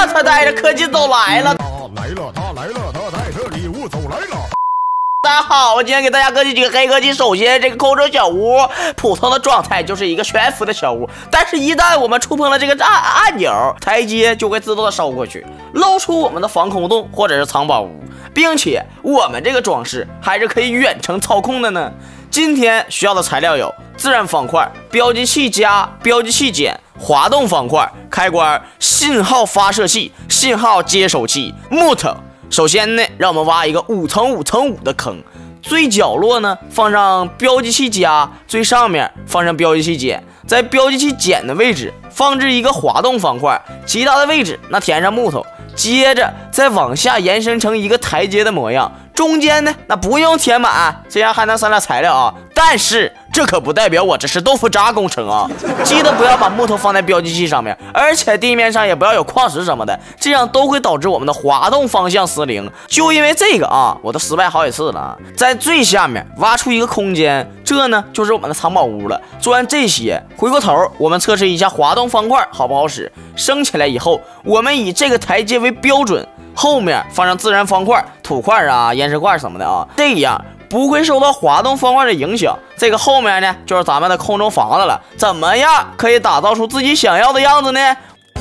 他带着科技走来了， 他来了，他带着礼物走来了。 大家好，我今天给大家科技几个黑科技。首先，这个空中小屋，普通的状态就是一个悬浮的小屋，但是一旦我们触碰了这个按钮，台阶就会自动的烧过去，露出我们的防空洞或者是藏宝屋，并且我们这个装饰还是可以远程操控的呢。今天需要的材料有自然方块、标记器加、标记器减、滑动方块、开关、信号发射器、信号接收器、木头。首先呢，让我们挖一个5乘5乘5的坑，最角落呢放上标记器加，最上面放上标记器减，在标记器减的位置放置一个滑动方块，其他的位置那填上木头，接着再往下延伸成一个台阶的模样，中间呢那不用填满，这样还能省点材料啊。但是这可不代表我这是豆腐渣工程啊！记得不要把木头放在标记器上面，而且地面上也不要有矿石什么的，这样都会导致我们的滑动方向失灵。就因为这个啊，我都失败好几次了啊！在最下面挖出一个空间，这呢就是我们的藏宝屋了。做完这些，回过头我们测试一下滑动方块好不好使。升起来以后，我们以这个台阶为标准，后面放上自然方块、土块啊、岩石块什么的啊，这样不会受到滑动方块的影响。这个后面呢就是咱们的空中房子了，怎么样可以打造出自己想要的样子呢？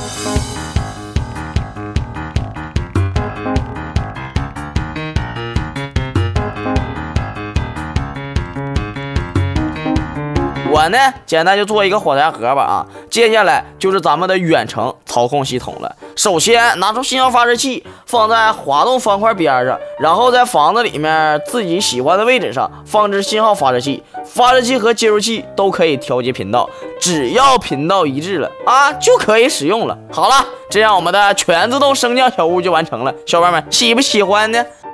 我呢简单就做一个火柴盒吧啊，接下来就是咱们的远程操控系统了。首先拿出信号发射器放在滑动方块边上，然后在房子里面自己喜欢的位置上放置信号发射器，发射器和接收器都可以调节频道，只要频道一致了啊就可以使用了。好了，这样我们的全自动升降小屋就完成了，小伙伴们喜不喜欢呢？